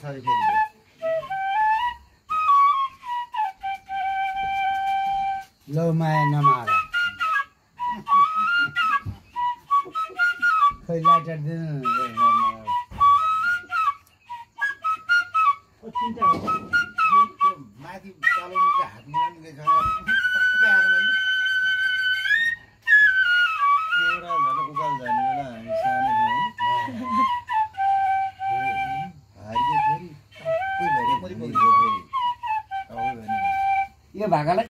पछाडि फेरि लौ माया नमारा खोइ लाइटर दिनु माथि चलाउनुको हात मिलाउनु गएछ पटक्कै आएर मैले एउटा झन् उकाल जाने बेला हामी सानो थियौँ हारियो फेरि कोही भएर है फेरि यो भाकालाई